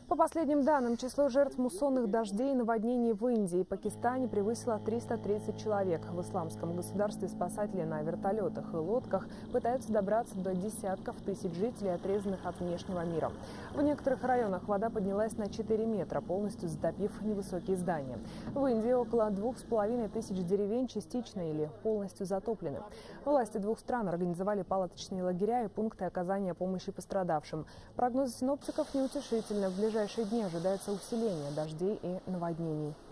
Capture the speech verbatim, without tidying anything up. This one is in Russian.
По последним данным, число жертв муссонных дождей и наводнений в Индии и Пакистане превысило триста тридцать человек. В исламском государстве спасатели на вертолетах и лодках пытаются добраться до десятков тысяч жителей, отрезанных от внешнего мира. В некоторых районах вода поднялась на четыре метра, полностью затопив невысокие здания. В Индии около двух с половиной тысяч деревень частично или полностью затоплены. Власти двух стран организовали палаточные лагеря и пункты оказания помощи пострадавшим. Прогнозы синоптиков неутешительны. В ближайшие дни ожидается усиление дождей и наводнений.